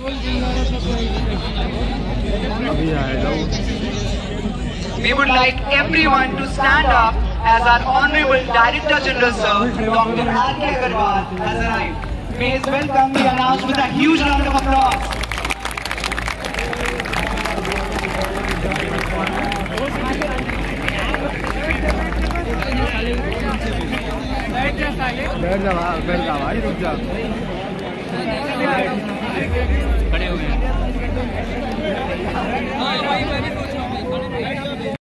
We would like everyone to stand up as our Honorable Director General Sir, Dr. AKGEC has arrived. May his welcome be announced with a huge round of applause. बैठ जा भाई, रुक जा। खड़े हो गए।